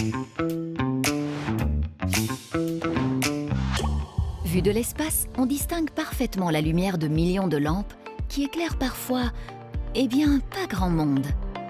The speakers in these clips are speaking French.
Vu de l'espace, on distingue parfaitement la lumière de millions de lampes qui éclairent parfois, eh bien, pas grand monde.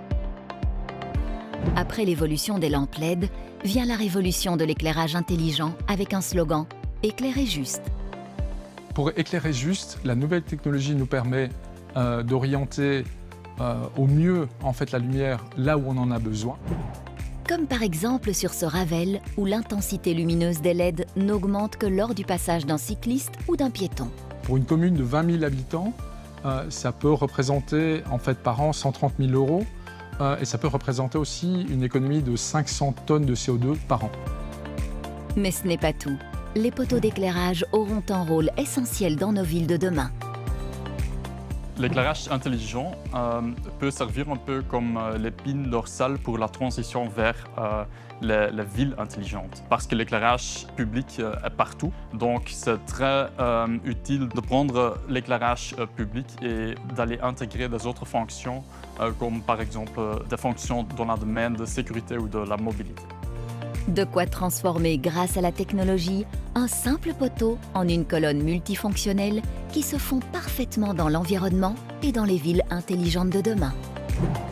Après l'évolution des lampes LED, vient la révolution de l'éclairage intelligent avec un slogan « Éclairer juste ». Pour éclairer juste, la nouvelle technologie nous permet d'orienter au mieux en fait, la lumière là où on en a besoin. Comme par exemple sur ce Ravel où l'intensité lumineuse des LED n'augmente que lors du passage d'un cycliste ou d'un piéton. Pour une commune de 20 000 habitants, ça peut représenter en fait, par an 130 000 € et ça peut représenter aussi une économie de 500 tonnes de CO2 par an. Mais ce n'est pas tout. Les poteaux d'éclairage auront un rôle essentiel dans nos villes de demain. L'éclairage intelligent peut servir un peu comme l'épine dorsale pour la transition vers les villes intelligentes. Parce que l'éclairage public est partout, donc c'est très utile de prendre l'éclairage public et d'aller intégrer des autres fonctions, comme par exemple des fonctions dans le domaine de sécurité ou de la mobilité. De quoi transformer, grâce à la technologie, un simple poteau en une colonne multifonctionnelle qui se fond parfaitement dans l'environnement et dans les villes intelligentes de demain.